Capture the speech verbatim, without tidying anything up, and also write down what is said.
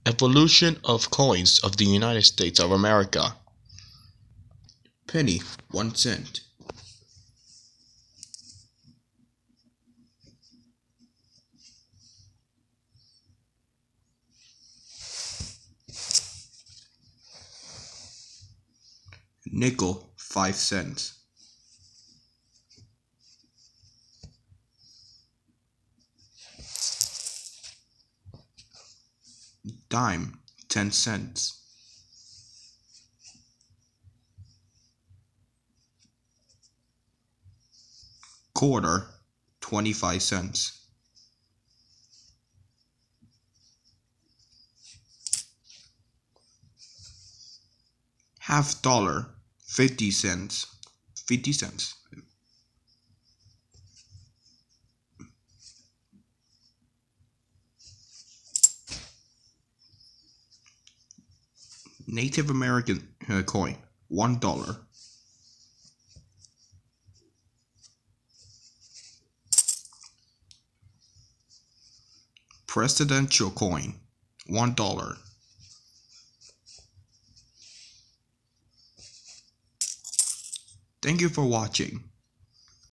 Evolution of coins of the United States of America. Penny, one cent. Nickel, five cents. Dime, ten cents. Quarter, twenty-five cents. Half dollar, fifty cents. fifty cents. Native American uh, coin, one dollar. Presidential coin, one dollar. Thank you for watching.